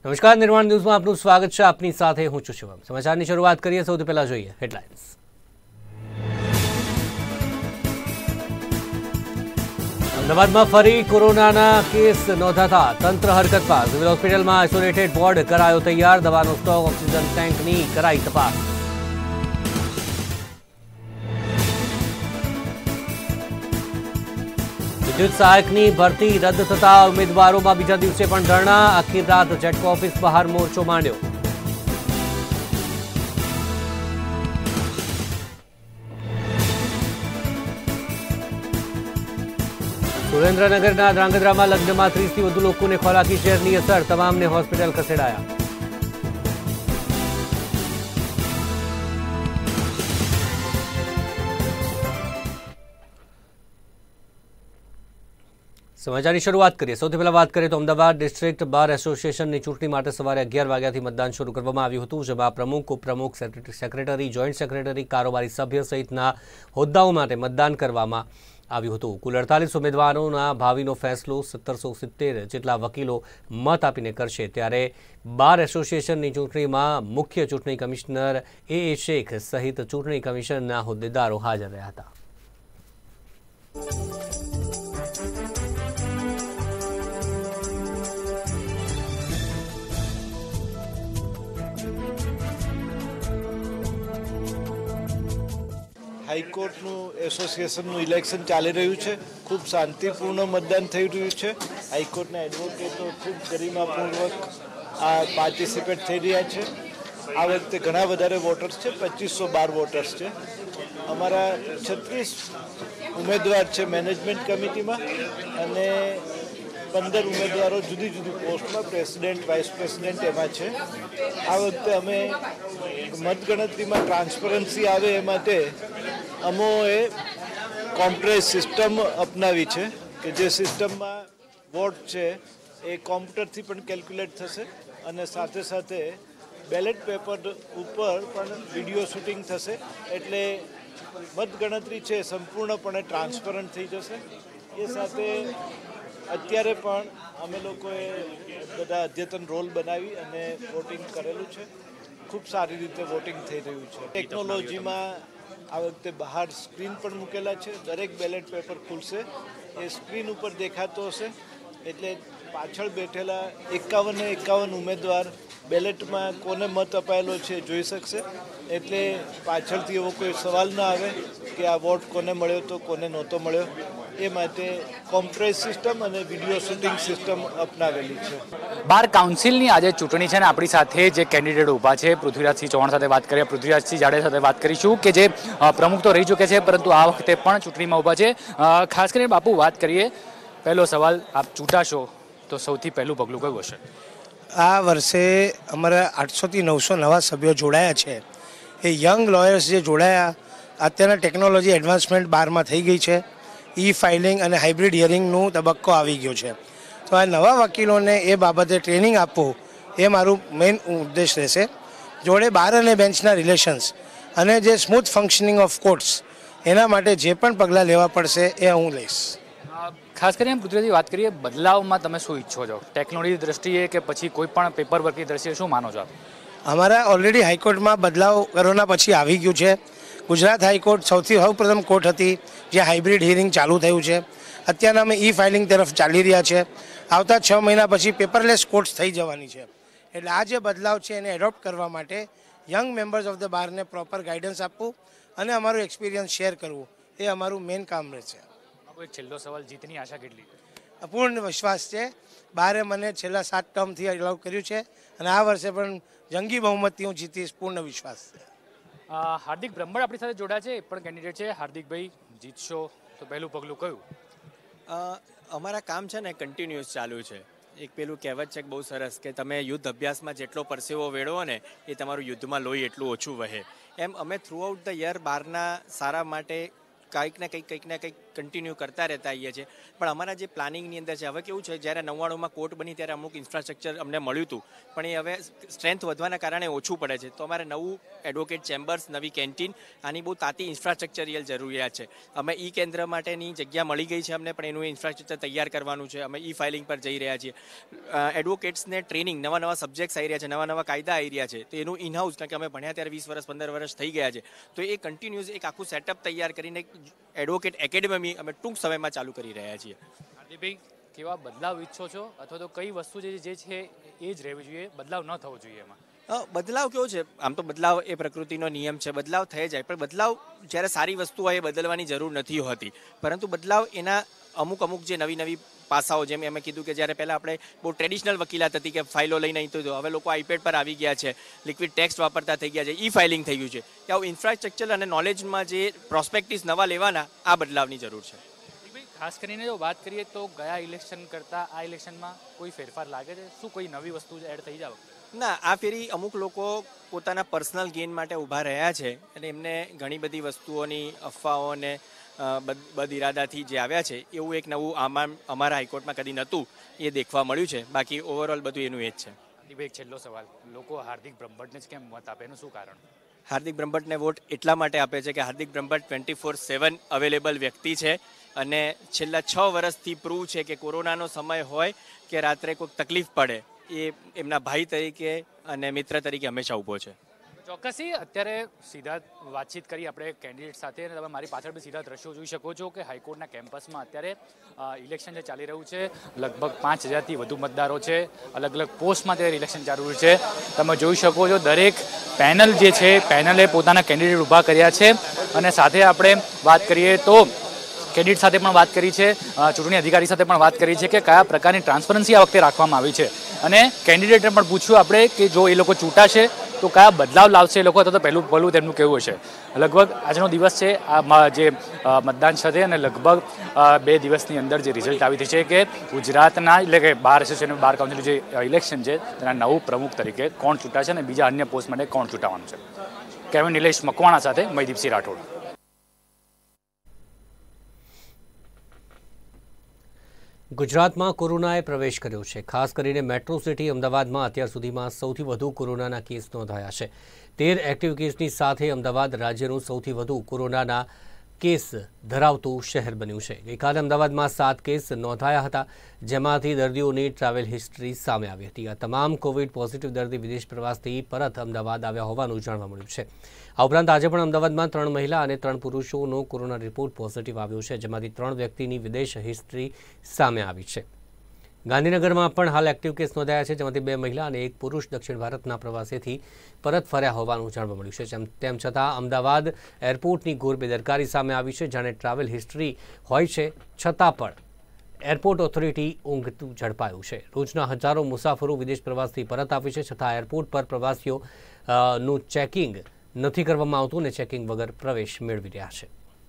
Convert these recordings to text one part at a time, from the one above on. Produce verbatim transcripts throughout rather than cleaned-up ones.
નમસ્કાર, નિર્માણ ન્યૂઝમાં આપનું સ્વાગત છે. આપની સાથે હું છું શિવમ. સમાચારની શરૂઆત કરીએ. સૌથી પહેલા જોઈએ હેડલાઇન્સ. અમદાવાદમાં ફરી કોરોનાના કેસ નોંધાતા તંત્ર હરકતમાં. સિવિલ હોસ્પિટલમાં આઇસોલેટેડ વોર્ડ કરાયો તૈયાર. દવાનો સ્ટોક, ઓક્સિજન ટેન્કની કરાઈ તપાસ. વિદ્યુત સહાયકની ભરતી રદ થતા ઉમેદવારોમાં બીજા દિવસે પણ ધરણા. આખી રાત જેટકો ઓફિસ બહાર મોરચો માંડ્યો. સુરેન્દ્રનગરના ધ્રાંગધ્રામાં લગ્નમાં ત્રીસથી વધુ લોકોને ખોરાકી ઝેરની અસર. તમામને હોસ્પિટલ ખસેડાયા. સમાચારની શરૂઆત કરીએ. સૌથી પહેલા વાત કરીએ તો અમદાવાદ ડિસ્ટ્રિક્ટ બાર એસોસિએશનની ચૂંટણી માટે સવારે અગિયાર વાગ્યાથી મતદાન શરૂ કરવામાં આવ્યું હતું, જેમાં પ્રમુખ, ઉપપ્રમુખ, સેક્રેટરી, જોઈન્ટ સેક્રેટરી, કારોબારી સભ્ય સહિતના હોદ્દાઓ માટે મતદાન કરવામાં આવ્યું હતું. કુલ અડતાલીસ ઉમેદવારોના ભાવિનો ફેસલો સત્તરસો સિત્તેર જેટલા વકીલો મત આપીને કરશે. ત્યારે બાર એસોસિએશનની ચૂંટણીમાં મુખ્ય ચૂંટણી કમિશનર એ એ શેખ સહિત ચૂંટણી કમિશનના હોદ્દેદારો હાજર રહ્યા હતા. હાઈકોર્ટનું એસોસિએશનનું ઇલેક્શન ચાલી રહ્યું છે. ખૂબ શાંતિપૂર્ણ મતદાન થઈ રહ્યું છે. હાઈકોર્ટના એડવોકેટો ખૂબ ગરિમાપૂર્વક આ પાર્ટિસિપેટ થઈ રહ્યા છે. આ વખતે ઘણા વધારે વોટર્સ છે, પચીસો બાર વોટર્સ છે. અમારા છત્રીસ ઉમેદવાર છે મેનેજમેન્ટ કમિટીમાં અને પંદર ઉમેદવારો જુદી જુદી પોસ્ટમાં, પ્રેસિડેન્ટ, વાઇસ પ્રેસિડેન્ટ એમાં છે. આ વખતે અમે મતગણતરીમાં ટ્રાન્સપરન્સી આવે એ માટે અમોએ કોમ્પ્યુટરાઇઝ સિસ્ટમ અપનાવી છે કે જે સિસ્ટમમાં વોટ છે એ કોમ્પ્યુટરથી પણ કેલ્ક્યુલેટ થશે અને સાથે સાથે બેલેટ પેપર ઉપર પણ વિડીયો શૂટિંગ થશે. એટલે મતગણતરી છે સંપૂર્ણપણે ટ્રાન્સપરન્ટ થઈ જશે. એ સાથે અત્યારે પણ અમે લોકોએ બધા અદ્યતન રોલ બનાવી અને વોટિંગ કરેલું છે. ખૂબ સારી રીતે વોટિંગ થઈ રહ્યું છે. ટેકનોલોજીમાં આ વખતે બહાર સ્ક્રીન પણ મૂકેલા છે. દરેક બેલેટ પેપર ખુલશે, એ સ્ક્રીન ઉપર દેખાતો હશે. એટલે પાછળ બેઠેલા એકાવને એકાવન ઉમેદવાર બેલેટમાં કોને મત અપાયેલો છે જોઈ શકશે. એટલે પાછળથી એવો કોઈ સવાલ ના આવે કે આ વોટ કોને મળ્યો તો કોને નહોતો મળ્યો. એ માટે કોમ્પ્યુટરાઇઝ સિસ્ટમ અને વિડીયો શૂટિંગ સિસ્ટમ અપનાવેલી છે. બાર કાઉન્સિલની આજે ચૂંટણી છે ને આપણી સાથે જે કેન્ડિડેટ ઊભા છે, પૃથ્વીરાજસિંહ ચૌહાણ સાથે વાત કરીએ. પૃથ્વીરાજસિંહ જાડેજા સાથે વાત કરીશું કે જે પ્રમુખ તો રહી ચૂકે છે પરંતુ આ વખતે પણ ચૂંટણીમાં ઊભા છે. ખાસ કરીને બાપુ વાત કરીએ, પહેલો સવાલ, આપ ચૂંટાશો તો સૌથી પહેલું પગલું કયું હશે? આ વર્ષે અમારા આઠસોથી નવસો નવા સભ્યો જોડાયા છે. એ યંગ લોયર્સ જે જોડાયા, અત્યારના ટેકનોલોજી એડવાન્સમેન્ટ બારમાં થઈ ગઈ છે. ઈ ફાઇલિંગ અને હાઇબ્રિડ હિયરિંગનું તબક્કો આવી ગયો છે. તો આ નવા વકીલોને એ બાબતે ટ્રેનિંગ આપવું એ મારું મેઇન ઉદ્દેશ રહેશે. જોડે બાર અને બેન્ચના રિલેશન્સ અને જે સ્મૂથ ફંક્શનિંગ ઓફ કોર્ટ્સ, એના માટે જે પણ પગલાં લેવા પડશે એ હું લઈશ. ખાસ કરીને પૃથ્વીરાજજી વાત કરીએ, બદલાવમાં તમે શું ઈચ્છો છો? ટેકનોલોજી દ્રષ્ટિએ કે પછી કોઈ પણ પેપર વર્કની દ્રષ્ટિએ શું માનો છો આપ? અમારા ઓલરેડી હાઈકોર્ટમાં બદલાવ કોરોના પછી આવી ગયું છે. ગુજરાત હાઈકોર્ટ સૌથી સૌપ્રથમ કોર્ટ હતી જ્યાં હાઇબ્રિડ હિયરિંગ ચાલુ થયું છે. અત્યારના અમે ઈ ફાઇલિંગ તરફ ચાલી રહ્યા છે. આવતા છ મહિના પછી પેપરલેસ કોર્ટ્સ થઈ જવાની છે. એટલે આ જે બદલાવ છે એને એડોપ્ટ કરવા માટે યંગ મેમ્બર્સ ઓફ ધ બારને પ્રોપર ગાઈડન્સ આપવું અને અમારું એક્સપિરિયન્સ શેર કરવું એ અમારું મેઇન કામ રહેશે. એક છેલ્લો સવાલ, જીતની આશા કેટલી? અપૂર્ણ વિશ્વાસ છે. બારે મને છેલ્લા સાત ટર્મથી અલાઉ કર્યું છે અને આ વર્ષે પણ જંગી બહુમતથી હું જીતીશ, પૂર્ણ વિશ્વાસ છે. હાર્દિક બ્રહ્મણ આપણી સાથે જોડાયા છે, એ પણ કેન્ડિડેટ છે. હાર્દિકભાઈ, જીતશો તો પહેલું પગલું કયું? અમારા કામ છે ને કન્ટિન્યુઅસ ચાલુ છે. એક પેલું કહેવત છે બહુ સરસ કે તમે યુદ્ધ અભ્યાસમાં જેટલો પરસેવો વેળવો ને એ તમારું યુદ્ધમાં લોહી એટલું ઓછું વહે. એમ અમે થ્રુ આઉટ ધ યર બારના સારા માટે કંઈક ને કંઈક કંઈક ને કંઈક કન્ટિન્યુ કરતા રહેતા આવીએ છીએ. પણ અમારા જે પ્લાનિંગની અંદર છે, હવે કેવું છે, જ્યારે નવ્વાણુંમાં કોર્ટ બની ત્યારે અમુક ઇન્ફ્રાસ્ટ્રક્ચર અમને મળ્યું હતું, પણ એ હવે સ્ટ્રેન્થ વધવાના કારણે ઓછું પડે છે. તો અમારે નવું એડવોકેટ ચેમ્બર્સ, નવી કેન્ટીન, આની બહુ તાતી ઇન્ફ્રાસ્ટ્રક્ચરિયલ જરૂરિયાત છે. અમે ઈ કેન્દ્ર માટેની જગ્યા મળી ગઈ છે અમને, પણ એનું ઇન્ફ્રાસ્ટ્રક્ચર તૈયાર કરવાનું છે. અમે ઈ ફાઇલિંગ પર જઈ રહ્યા છીએ. એડવોકેટ્સને ટ્રેનિંગ, નવા નવા સબ્જેક્ટ્સ આવી રહ્યા છે, નવા નવા કાયદા આવી રહ્યા છે, તો એનું ઇનહાઉસ, કારણ કે અમે ભણ્યા ત્યારે વીસ વર્ષ પંદર વર્ષ થઈ ગયા છે, તો એ કન્ટિન્યુઅસ એક આખું સેટઅપ તૈયાર કરીને એડવોકેટ એકેડેમી અમે ટૂંક સમયમાં ચાલુ કરી રહ્યા છીએ. હાર્દિકભાઈ, કેવા બદલાવ ઈચ્છો છો, અથવા તો કઈ વસ્તુ જે છે એ જ રહેવી જોઈએ, બદલાવ ન થવો જોઈએ એમાં? બદલાવ કેવો છે, આમ તો બદલાવ એ પ્રકૃતિનો નિયમ છે, બદલાવ થઈ જાય, પણ બદલાવ જ્યારે સારી વસ્તુ હોય એ બદલવાની જરૂર નથી હોતી. પરંતુ બદલાવ એના અમુક અમુક જે નવી નવી પાસાઓ, જેમ અમે કીધું કે જ્યારે પહેલાં આપણે બહુ ટ્રેડિશનલ વકીલાત હતી કે ફાઇલો લઈને અહીં તો હવે લોકો આઈપેડ પર આવી ગયા છે, લિક્વિડ ટેક્સ્ટ વાપરતા થઈ ગયા છે, ઈ ફાઇલિંગ થઈ ગયું છે. કે આવું ઇન્ફ્રાસ્ટ્રક્ચર અને નોલેજમાં જે પ્રોસ્પેક્ટિવ્સ નવા લેવાના, આ બદલાવની જરૂર છે. ખાસ કરીને જો વાત કરીએ તો ગયા ઇલેક્શન કરતાં આ ઇલેક્શનમાં કોઈ ફેરફાર લાગે છે? શું કોઈ નવી વસ્તુ એડ થઈ જાવ? ના, આ ફેરી અમુક લોકો પોતાના પર્સનલ ગેઇન માટે ઊભા રહ્યા છે અને એમને ઘણી બધી વસ્તુઓની અફવાઓને બદ ઇરાદાથી જે આવ્યા છે, એવું એક નવું આમાં અમારા હાઈકોર્ટમાં કદી નહોતું, એ દેખવા મળ્યું છે. બાકી ઓવરઓલ બધું એનું એ જ છે. એક છેલ્લો સવાલ, લોકો હાર્દિક બ્રહ્મભટ્ટને જ કેમ મત આપે, એનું શું કારણ? હાર્દિક બ્રહ્મભટ્ટને વોટ એટલા માટે આપે છે કે Hardik Brahmbhatt twenty four seven available વ્યક્તિ છે અને છેલ્લા છ વર્ષથી પ્રૂવ છે કે કોરોનાનો સમય હોય કે રાત્રે કોઈક તકલીફ પડે, એ એમના ભાઈ તરીકે અને મિત્ર તરીકે હંમેશા ઊભો છે. ચોક્કસથી અત્યારે સીધા વાતચીત કરી આપણે કેન્ડિડેટ સાથે, અને તમે મારી પાછળ બી સીધા દ્રશ્યો જોઈ શકો છો કે હાઈકોર્ટના કેમ્પસમાં અત્યારે ઇલેક્શન જે ચાલી રહ્યું છે, લગભગ પાંચ હજારથી વધુ મતદારો છે, અલગ અલગ પોસ્ટમાં અત્યારે ઇલેક્શન ચાલી રહ્યું છે. તમે જોઈ શકો છો દરેક પેનલ જે છે, પેનલે પોતાના કેન્ડિડેટ ઊભા કર્યા છે. અને સાથે આપણે વાત કરીએ તો કેન્ડિડેટ સાથે પણ વાત કરી છે, ચૂંટણી અધિકારી સાથે પણ વાત કરી છે કે કયા પ્રકારની ટ્રાન્સપરન્સી આ વખતે રાખવામાં આવી છે. અને કેન્ડિડેટને પણ પૂછ્યું આપણે કે જો એ લોકો ચૂંટાશે તો કયા બદલાવ લાવશે એ લોકો, અથવા તો પહેલું પહેલું તેમનું કેવું હશે. લગભગ આજનો દિવસ છે, આ જે મતદાન છે, અને લગભગ બે દિવસની અંદર જે રિઝલ્ટ આવી છે કે ગુજરાતના, એટલે કે બાર એસોસિએશન બાર કાઉન્સિલનું જે ઇલેક્શન છે તેના નવું પ્રમુખ તરીકે કોણ ચૂંટાશે અને બીજા અન્ય પોસ્ટ માટે કોણ ચૂંટાવાનું છે. કેવિન નિલેશ મકવાણા સાથે મયદીપસિંહ રાઠોડ. ગુજરાતમાં કોરોનાએ પ્રવેશ કર્યો છે. ખાસ કરીને મેટ્રો સિટી અમદાવાદમાં અત્યાર સુધીમાં સૌથી વધુ કોરોનાના કેસ નોંધાયા છે. તેર એક્ટિવ કેસની સાથે અમદાવાદ રાજ્યનું સૌથી વધુ કોરોનાના કેસ ધરાવતું શહેર બન્યું છે. ગઈકાલે અમદાવાદમાં સાત કેસ નોંધાયા હતા, જેમાંથી દર્દીઓની ટ્રાવેલ હિસ્ટ્રી સામે આવી હતી. આ તમામ કોવિડ પોઝિટિવ દર્દી વિદેશ પ્રવાસથી પરત અમદાવાદ આવ્યા હોવાનું જાણવા મળ્યું છે. આ ઉપરાંત આજે પણ અમદાવાદમાં ત્રણ મહિલા અને ત્રણ પુરુષોનો કોરોના રિપોર્ટ પોઝિટિવ આવ્યો છે, જેમાંથી ત્રણ વ્યક્તિની વિદેશ હિસ્ટ્રી સામે આવી છે. ગાંધીનગરમાં પણ હાલ એક્ટિવ કેસ નોંધાયા છે, જેમાંથી બે મહિલા અને એક પુરુષ દક્ષિણ ભારતના પ્રવાસેથી પરત ફર્યા હોવાનું જાણવા મળ્યું છે. તેમ છતાં અમદાવાદ એરપોર્ટની ઘોર બેદરકારી સામે આવી છે. જાણે ટ્રાવેલ હિસ્ટ્રી હોય છે છતાં પણ એરપોર્ટ ઓથોરિટી ઊંઘતું ઝડપાયું છે. રોજના હજારો મુસાફરો વિદેશ પ્રવાસથી પરત આવે છે, છતાં એરપોર્ટ પર પ્રવાસીઓનું ચેકિંગ નથી કરવામાં આવતું અને ચેકિંગ વગર પ્રવેશ મેળવી રહ્યા છે.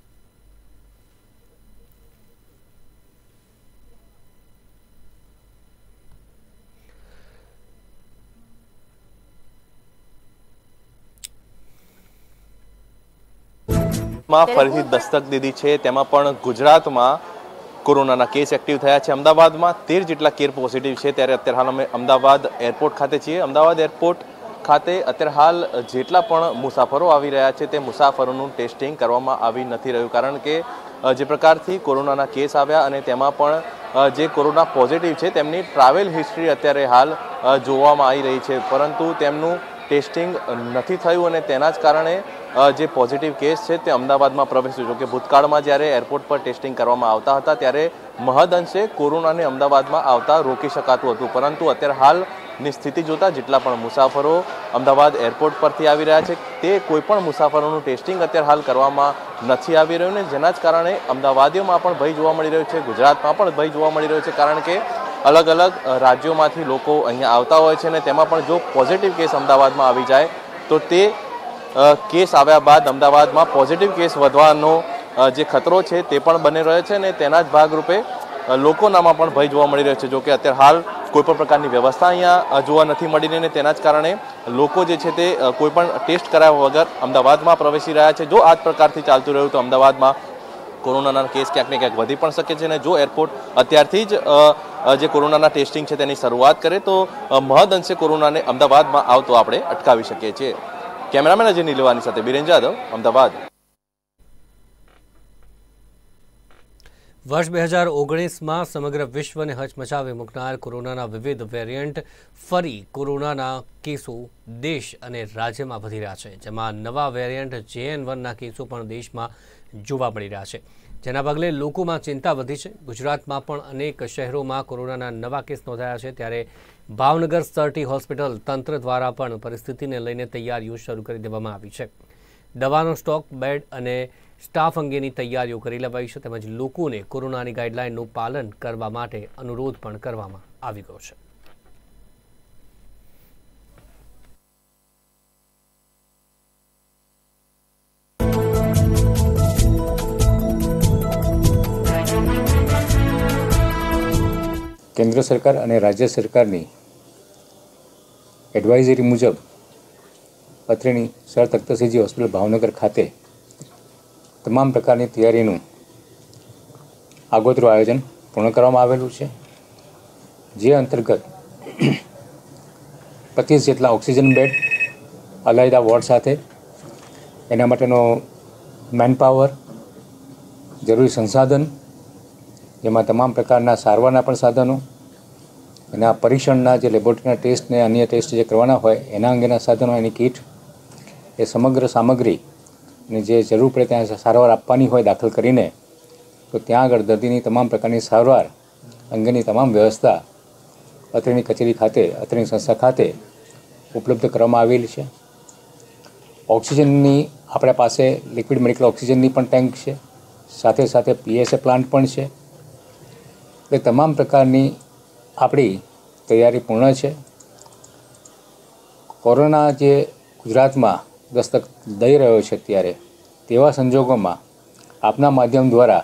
માં ફરીથી દસ્તક દીધી છે, તેમાં પણ ગુજરાતમાં કોરોનાના કેસ એક્ટિવ થયા છે. અમદાવાદમાં તેર જેટલા કેર પોઝિટિવ છે. ત્યારે અત્યારે હાલ અમે અમદાવાદ એરપોર્ટ ખાતે છીએ. અમદાવાદ એરપોર્ટ ખાતે અત્યારે હાલ જેટલા પણ મુસાફરો આવી રહ્યા છે તે મુસાફરોનું ટેસ્ટિંગ કરવામાં આવી નથી રહ્યું, કારણ કે જે પ્રકારથી કોરોનાના કેસ આવ્યા અને તેમાં પણ જે કોરોના પોઝિટિવ છે તેમની ટ્રાવેલ હિસ્ટ્રી અત્યારે હાલ જોવામાં આવી રહી છે, પરંતુ તેમનું ટેસ્ટિંગ નથી થયું અને તેના જ કારણે જે પોઝિટિવ કેસ છે તે અમદાવાદમાં પ્રવેશ્યો છે. કે ભૂતકાળમાં જ્યારે એરપોર્ટ પર ટેસ્ટિંગ કરવામાં આવતા હતા ત્યારે મહદઅંશે કોરોનાને અમદાવાદમાં આવતા રોકી શકાતું હતું, પરંતુ અત્યારે હાલની સ્થિતિ જોતા જેટલા પણ મુસાફરો અમદાવાદ એરપોર્ટ પરથી આવી રહ્યા છે તે કોઈ પણ મુસાફરોનું ટેસ્ટિંગ અત્યારે હાલ કરવામાં નથી આવી રહ્યું, ને જેના જ કારણે અમદાવાદીઓમાં પણ ભય જોવા મળી રહ્યો છે, ગુજરાતમાં પણ ભય જોવા મળી રહ્યો છે, કારણ કે અલગ અલગ રાજ્યોમાંથી લોકો અહીંયા આવતા હોય છે અને તેમાં પણ જો પોઝિટિવ કેસ અમદાવાદમાં આવી જાય તો તે કેસ આવ્યા બાદ અમદાવાદમાં પોઝિટિવ કેસ વધવાનો જે ખતરો છે તે પણ બની રહ્યો છે અને તેના જ ભાગરૂપે લોકોનામાં પણ ભય જોવા મળી રહ્યો છે. જો કે અત્યારે હાલ કોઈપણ પ્રકારની વ્યવસ્થા અહીંયા જોવા નથી મળી રહી અને તેના જ કારણે લોકો જે છે તે કોઈપણ ટેસ્ટ કરાવ્યા વગર અમદાવાદમાં પ્રવેશી રહ્યા છે. જો આ જ પ્રકારથી ચાલતું રહ્યું તો અમદાવાદમાં કોરોનાના કેસ ક્યાંક ને ક્યાંક વધી પણ શકે છે અને જો એરપોર્ટ અત્યારથી જ જે કોરોનાના ટેસ્ટિંગ છે તેની શરૂઆત કરે તો મહદઅંશે કોરોનાને અમદાવાદમાં આવતો આપણે અટકાવી શકીએ છીએ. કેમેરામેન અજય નીલવાની સાથે બિરેન જાદવ, અમદાવાદ. વર્ષ બે હજાર ઓગણીસમાં સમગ્ર વિશ્વને હચમચાવી મૂકનાર કોરોનાના વિવિધ વેરિયન્ટ ફરી કોરોનાના કેસો દેશ અને રાજ્યમાં વધી રહ્યા છે, જેમાં નવા વેરિયન્ટ જે એન વનના કેસો પણ દેશમાં જોવા મળી રહ્યા છે, જેના પગલે લોકોમાં ચિંતા વધી છે. ગુજરાતમાં પણ અનેક શહેરોમાં કોરોનાના નવા કેસ નોંધાયા છે, ત્યારે ભાવનગર સરટી હોસ્પિટલ તંત્ર દ્વારા પણ પરિસ્થિતિને લઈને તૈયારીઓ શરૂ કરી દેવામાં આવી છે. દવાનો સ્ટોક, બેડ અને સ્ટાફ અંગેની તૈયારીઓ કરી લેવાઈ છે, તેમજ લોકોને કોરોનાની ગાઈડલાઇનનું પાલન કરવા માટે અનુરોધ પણ કરવામાં આવી ગયો છે. કેન્દ્ર સરકાર અને રાજ્ય સરકારની એડવાઇઝરી મુજબ અત્રેની સર તખ્તસિંહજી હોસ્પિટલ ભાવનગર ખાતે તમામ પ્રકારની તૈયારીનું આગોતરું આયોજન પૂર્ણ કરવામાં આવેલું છે, જે અંતર્ગત પચીસ જેટલા ઓક્સિજન બેડ અલાયદા વોર્ડ સાથે એના માટેનો મેનપાવર, જરૂરી સંસાધન, જેમાં તમામ પ્રકારના સારવારના પણ સાધનો અને આ પરીક્ષણના જે લેબોરેટરીના ટેસ્ટ ને અન્ય ટેસ્ટ જે કરવાના હોય એના અંગેના સાધનો, એની કીટ, એ સમગ્ર સામગ્રી અને જે જરૂર પડે ત્યાં સારવાર આપવાની હોય દાખલ કરીને તો ત્યાં આગળ દર્દીની તમામ પ્રકારની સારવાર અંગેની તમામ વ્યવસ્થા અત્રેની કચેરી ખાતે, અત્રેની સંસ્થા ખાતે ઉપલબ્ધ કરવામાં આવેલી છે. ઓક્સિજનની આપણા પાસે લિક્વિડ મેડિકલ ઓક્સિજનની પણ ટેન્ક છે, સાથે સાથે પીએસએ પ્લાન્ટ પણ છે. એ તમામ પ્રકારની આપણી તૈયારી પૂર્ણ છે. કોરોના જે ગુજરાતમાં દસ્તક દઈ રહ્યો છે ત્યારે તેવા સંજોગોમાં આપના માધ્યમ દ્વારા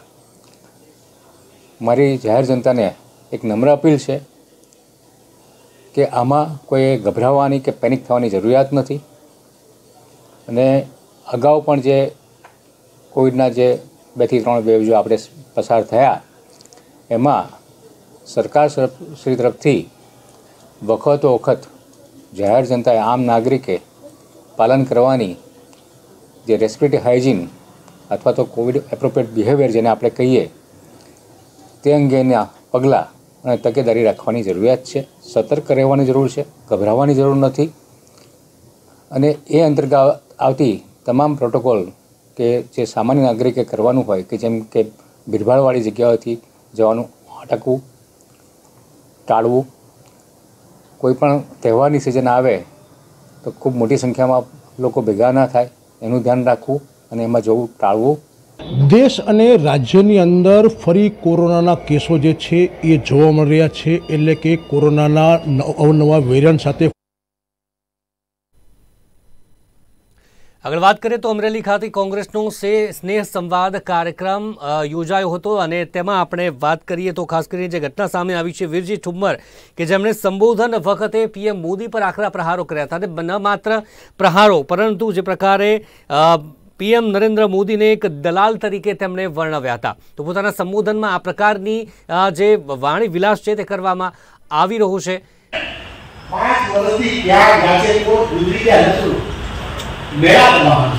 મારી જાહેર જનતાને એક નમ્ર અપીલ છે કે આમાં કોઈ ગભરાવાની કે પેનિક થવાની જરૂરિયાત નથી. અને અગાઉ પણ જે કોવિડના જે બેથી ત્રણ વેવ જો આપણે પસાર થયા એમાં સરકાર શ્રી તરફથી વખતો વખત જાહેર જનતાએ, આમ નાગરિકે પાલન કરવાની જે રેસ્પિરેટરી હાઇજીન અથવા તો કોવિડ એપ્રોપ્રિએટ બિહેવિયર જેને આપણે કહીએ તે અંગેના પગલાં અને તકેદારી રાખવાની જરૂરિયાત છે. સતર્ક રહેવાની જરૂર છે, ગભરાવાની જરૂર નથી. અને એ અંતર્ગત આવતી તમામ પ્રોટોકોલ કે જે સામાન્ય નાગરિકે કરવાનું હોય કે જેમ કે ભીડભાડવાળી જગ્યાઓથી જવાનું અટકવું, ટાળવું, કોઈ પણ તહેવારની સિઝન આવે તો ખૂબ મોટી સંખ્યામાં લોકો ભેગા ના થાય એનું ધ્યાન રાખવું અને એમાં જવું ટાળવું. દેશ અને રાજ્યની અંદર ફરી કોરોનાના કેસો જે છે એ જોવા મળી રહ્યા છે, એટલે કે કોરોનાના અવનવા વેરિયન્ટ સાથે. આગળ વાત કરીએ તો અમરેલી ખાતે કોંગ્રેસનો સ્નેહ સંવાદ કાર્યક્રમ યોજાયો હતો અને તેમાં આપણે વાત કરીએ તો ખાસ કરીને જે ઘટના સામે આવી છે વીરજી ઠુમ્મર કે જેમણે સંબોધન વખતે પીએમ મોદી પર આકરા પ્રહારો કર્યા હતા. અને ન માત્ર પ્રહારો પરંતુ જે પ્રકારે પીએમ નરેન્દ્ર મોદીને એક દલાલ તરીકે તેમણે વર્ણવ્યા હતા. તો પોતાના સંબોધનમાં આ પ્રકારની જે વાણી વિલાસ છે તે કરવામાં આવી રહ્યો છે. પાંચ વર્ષથી ક્યાં ગાજેકોટ ગુજરી ગયા નથી, મેળા બનાવવાનું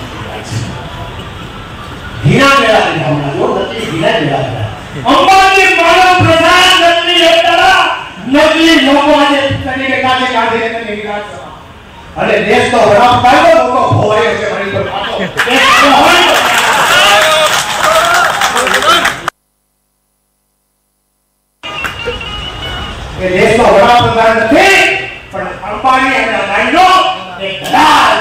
હીરા મેળા બનાવવાના જો નથી હીરા મેળા અંબાજી માનવ પ્રધાનમંત્રી હતા નકલી લોકો આજે તરીકે કાજે કાઢે ને નિકાસ અને દેશ તો વડાપ્રધાન લોકો ભોવાય છે મારી પર પાછો એ દેશ તો વડાપ્રધાન નથી પણ અંબાજી અને અદાણીનો એક દલાલ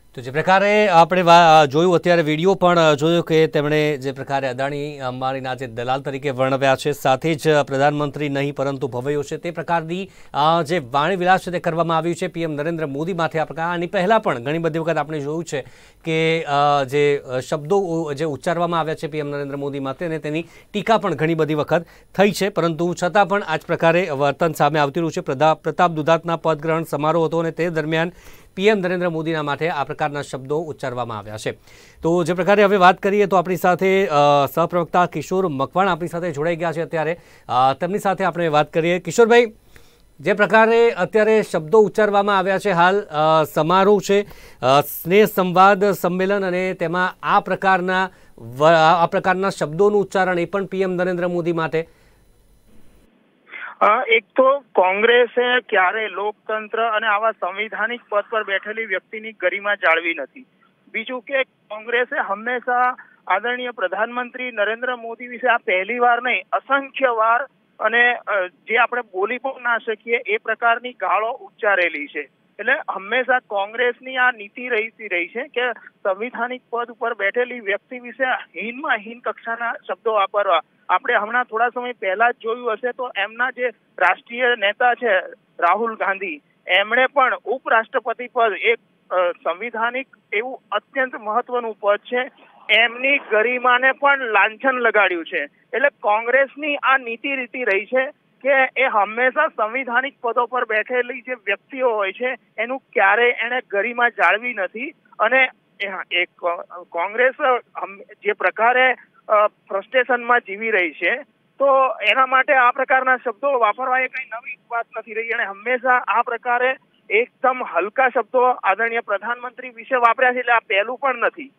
તો જે પ્રકારે આપણે જોયું અત્યારે વિડીયો પણ જોયો કે તેમણે જે પ્રકારે અદાણી અંબાણીના જે દલાલ તરીકે વર્ણવ્યા છે, સાથે જ પ્રધાનમંત્રી નહીં પરંતુ ભવૈયો છે તે પ્રકારની જે વાણી વિલાસ છે તે કરવામાં આવ્યું છે પીએમ નરેન્દ્ર મોદી માટે. આ પ્રકાર આની પહેલાં પણ ઘણી બધી વખત આપણે જોયું છે કે જે શબ્દો જે ઉચ્ચારવામાં આવ્યા છે પીએમ નરેન્દ્ર મોદી માટે અને તેની ટીકા પણ ઘણી બધી વખત થઈ છે, પરંતુ છતાં પણ આ જ પ્રકારે વર્તન સામે આવતી રહ્યું છે. પ્રતાપ દુધાતના પદગ્રહણ સમારોહ હતો અને તે દરમિયાન પીએમ નરેન્દ્ર મોદીના માટે આ પ્રકારના શબ્દો ઉચ્ચારવામાં આવ્યા છે. તો જે પ્રકારે હવે વાત કરીએ તો આપણી સાથે સહપ્રવક્તા કિશોર મકવાણા આપણી સાથે જોડાઈ ગયા છે. અત્યારે તેમની સાથે આપણે વાત કરીએ. કિશોરભાઈ, જે પ્રકારે અત્યારે શબ્દો ઉચ્ચારવામાં આવ્યા છે, હાલ સમારોહ છે, સ્નેહ સંવાદ સંમેલન, અને તેમાં આ પ્રકારના આ પ્રકારના શબ્દોનું ઉચ્ચારણ એ પણ પીએમ નરેન્દ્ર મોદી માટે. એક તો કોંગ્રેસે ક્યારે લોકતંત્ર અને આવા સંવિધાનિક પદ પર બેઠેલી વ્યક્તિની ગરિમા જાળવી નથી. બીજું કે કોંગ્રેસે હંમેશા આદરણીય પ્રધાનમંત્રી નરેન્દ્ર મોદી વિશે આ પહેલી વાર નહીં, અસંખ્ય વાર અને જે આપણે બોલી પણ ના શકીએ એ પ્રકારની ગાળો ઉચ્ચારેલી છે. એટલે હંમેશા કોંગ્રેસની આ નીતિ રહી રહી છે કે સંવિધાનિક પદ ઉપર બેઠેલી વ્યક્તિ વિશે હીનમાં હીન કક્ષાના શબ્દો વાપરવા. આપણે હમણાં થોડા સમય પહેલા જ જોયું હશે તો એમના જે રાષ્ટ્રીય નેતા છે રાહુલ ગાંધી, એમણે પણ ઉપરાષ્ટ્રપતિ પદ, એક સંવિધાનિક એવું અત્યંત મહત્વનું પદ છે, એમની ગરિમાને પણ લાંછન લગાડ્યું છે. એટલે કોંગ્રેસની આ નીતિ રીતિ રહી છે કે એ હંમેશા સંવિધાનિક પદો પર બેઠેલી જે વ્યક્તિઓ હોય છે એનું ક્યારેય એને ગરિમા જાળવી નથી. અને એક કોંગ્રેસ જે પ્રકારે ફ્રસ્ટ્રેશનમાં જીવી રહી છે તો એના માટે આ પ્રકારના શબ્દો વાપરવા એ કઈ નવી વાત નથી રહી. અને હંમેશા આ પ્રકારે એકદમ હલકા શબ્દો આદરણીય પ્રધાનમંત્રી વિશે વાપર્યા છે, એટલે આ પહેલું પણ નથી.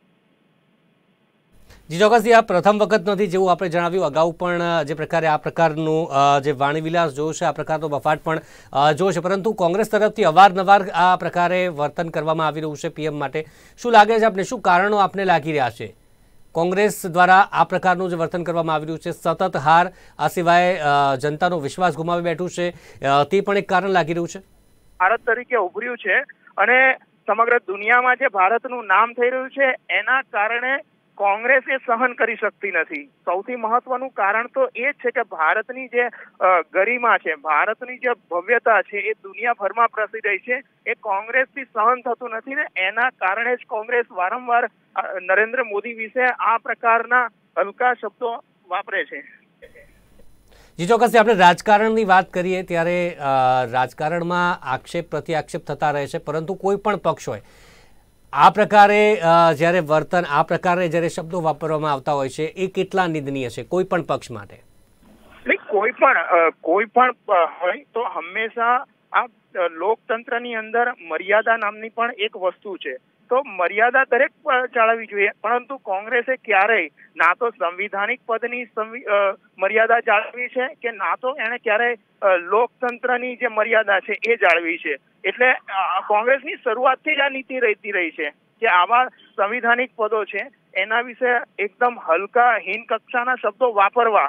જી ચોક્કસથી આ પ્રથમ વખત નથી, જેવું આપણે જણાવ્યું. અગાઉ પણ જે પ્રકારે આ પ્રકારનું જે વાણી વિલાસ જોયું છે, આ પ્રકારનો બફાટ પણ જોયો છે, પરંતુ કોંગ્રેસ તરફથી અવારનવાર આ પ્રકારે વર્તન કરવામાં આવી રહ્યું છે પીએમ માટે. શું લાગે છે આપને, શું કારણો આપને લાગી રહ્યા છે કોંગ્રેસ દ્વારા આ પ્રકારનું જે વર્તન કરવામાં આવી રહ્યું છે? સતત હાર, આ સિવાય જનતાનો વિશ્વાસ ગુમાવી બેઠું છે, તે પણ એક કારણ લાગી રહ્યું છે. ભારત તરીકે ઉભર્યું છે અને સમગ્ર દુનિયામાં જે ભારતનું નામ થઈ રહ્યું છે એના કારણે કોંગ્રેસ એ સહન કરી શકતી નથી. સૌથી મહત્વનું કારણ તો એ જ છે કે ભારતની જે ગરિમા છે, ભારતની જે ભવ્યતા છે એ દુનિયાભરમાં પ્રસિદ્ધ રહી છે, એ કોંગ્રેસથી સહન થતું નથી ને એના કારણે જ કોંગ્રેસ વારંવાર નરેન્દ્ર મોદી વિશે આ પ્રકારના હલકા શબ્દો વાપરે છે. જી ચોક્કસથી આપણે રાજકારણની વાત કરીએ ત્યારે રાજકારણમાં આક્ષેપ પ્રતિ આક્ષેપ થતા રહે છે, પરંતુ કોઈ પણ પક્ષ હોય આ પ્રકારે જ્યારે વર્તન, આ પ્રકારે જ્યારે શબ્દો વાપરવામાં આવતા હોય છે એ કેટલા નિંદનીય છે કોઈ પણ પક્ષ માટે? કોઈ પણ કોઈ પણ હોય તો હંમેશા આ લોકતંત્રની અંદર મર્યાદા નામની પણ એક વસ્તુ છે, તો મર્યાદા દરેક જાળવવી જોઈએ. પરંતુ કોંગ્રેસે ક્યારેય ના તો સંવિધાનિક પદની મર્યાદા જાળવી છે કે ના તો એને ક્યારેય લોકતંત્રની જે મર્યાદા છે એ જાળવી છે. એટલે કોંગ્રેસની શરૂઆતથી જ આ નીતિ રહેતી રહી છે કે આવા સંવિધાનિક પદો છે એના વિશે એકદમ હલકા હીન કક્ષાના શબ્દો વાપરવા.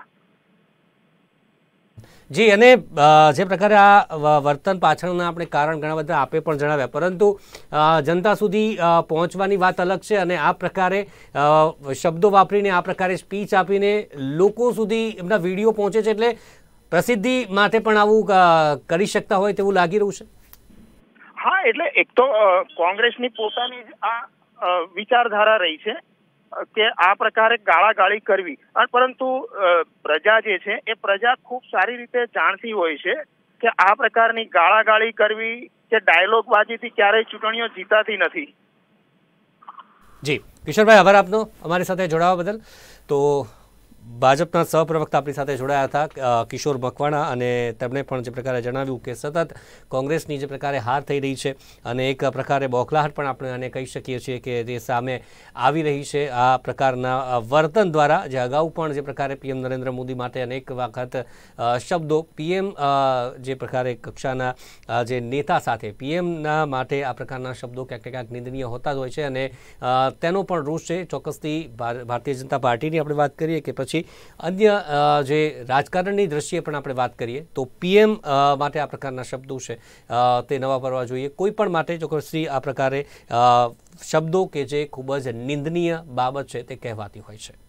જી, અને જે પ્રકારે આ વર્તન પાછળના આપણે કારણ ઘણા બધા આપે પણ જણાવ્યા, પરંતુ જનતા સુધી પહોંચવાની વાત અલગ છે અને આ પ્રકારે શબ્દો વાપરીને, આ પ્રકારે સ્પીચ આપીને લોકો સુધી એમના વિડીયો પહોંચે છે, એટલે પ્રસિદ્ધિ માટે પણ આવું કરી શકતા હોય તેવું લાગી રહ્યું છે. હા, એટલે એક તો કોંગ્રેસની પોતાની આ વિચારધારા રહી છે કે આ પ્રકારે ગાળાગાળી કરવી, પરંતુ પ્રજા જે છે એ પ્રજા ખૂબ સારી રીતે જાણતી હોય છે કે આ પ્રકારની ગાળાગાળી કરવી કે ડાયલોગબાજીથી ક્યારેય ચૂંટણીઓ જીતાતી નથી. જી કિશોરભાઈ, આભાર આપનો અમારી સાથે જોડાવા બદલ. તો ભાજપના સહપ્રવક્તા આપણી સાથે જોડાયા હતા કિશોર મકવાણા, અને તેમણે પણ જે પ્રકારે જણાવ્યું કે સતત કોંગ્રેસની જે પ્રકારે હાર થઈ રહી છે અને એક પ્રકારે બોખલાહટ પણ આપણે આને કહી શકીએ છીએ કે જે સામે આવી રહી છે આ પ્રકારના વર્તન દ્વારા, જે અગાઉ પણ જે પ્રકારે પીએમ નરેન્દ્ર મોદી માટે અનેક વખત શબ્દો પીએમ જે પ્રકારે કક્ષાના જે નેતા સાથે પીએમના માટે આ પ્રકારના શબ્દો ક્યાંક ક્યાંક નિંદનીય હોતા જ હોય છે, અને તેનો પણ રોષ છે ચોક્કસથી. ભારતીય જનતા પાર્ટીની આપણે વાત કરીએ કે પછી પછી અન્ય જે રાજકારણની દ્રષ્ટિએ પણ આપણે વાત કરીએ તો પીએમ માટે આ પ્રકારના શબ્દો છે તે નવા પડવા જોઈએ. કોઈ પણ માટે ચોક્કસથી આ પ્રકારે શબ્દો કે જે ખૂબ જ નિંદનીય બાબત છે તે કહેવાતી હોય છે.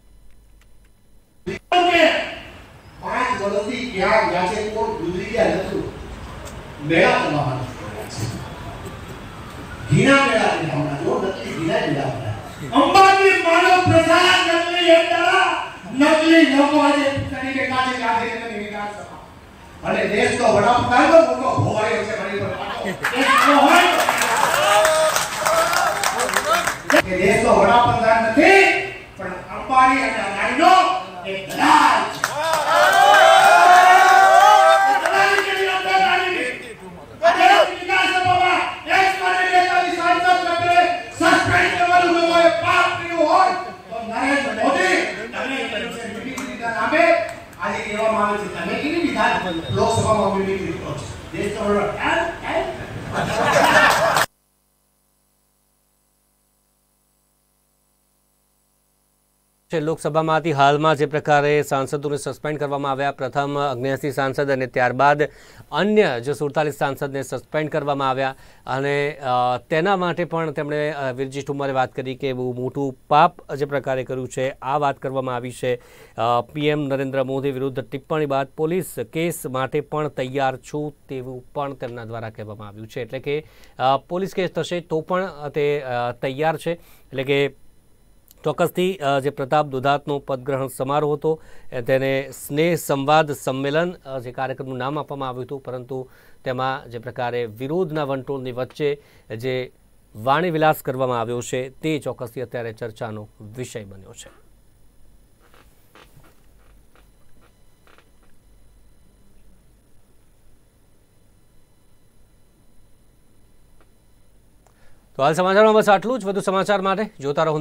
પાંચ વર્ષથી ક્યાં ગયા છે કોણ ગુજરી ગયા નથી મેળા કરવામાં ઘીના મેળા હમણાં જો નથી ઘીના મેળા અંબાજી માનવ પ્રસાદ નકલી એકતા નકલી લોકો આજે તરીકે કાચે કાચે કરીને વિકાસ અને દેશ તો વડાપ્રધાન તો મોટો ભોવાયો છે મારી પર એટલો હોય કે દેશ તો વડાપ્રધાન નથી પણ અંબાજી અને અદાણીનો એક દલાલ લોકસભામાં મીટિંગ કરો છો દેશ તો લોકસભામાંથી હાલમાં જે પ્રકારે સાંસદોને સસ્પેન્ડ કરવામાં આવ્યા, પ્રથમ અગ્નેસી સાંસદ અને ત્યારબાદ અન્ય જે સુડતાલીસ સાંસદને સસ્પેન્ડ કરવામાં આવ્યા અને તેના માટે પણ તેમણે વીરજી ઠુમ્મરે વાત કરી કે બહુ મોટું પાપ જે પ્રકારે કર્યું છે. આ વાત કરવામાં આવી છે. પીએમ નરેન્દ્ર મોદી વિરુદ્ધ ટિપ્પણી બાદ પોલીસ કેસ માટે પણ તૈયાર છું તેવું પણ તેમના દ્વારા કહેવામાં આવ્યું છે. એટલે કે પોલીસ કેસ થશે તો પણ તે તૈયાર છે. એટલે કે ચોક્કસથી જે પ્રતાપ દુધાતનો પદગ્રહણ સમારોહ હતો તેને સ્નેહ સંવાદ સંમેલન જે કાર્યક્રમનું નામ આપવામાં આવ્યું હતું, પરંતુ તેમાં જે પ્રકારે વિરોધના વંટોળની વચ્ચે જે વાણીવિલાસ કરવામાં આવ્યો છે તે ચોક્કસથી અત્યારે ચર્ચાનો વિષય બન્યો છે. તો હાલ સમાચારમાં બસ આટલું જ. વધુ સમાચાર માટે જોતા રહો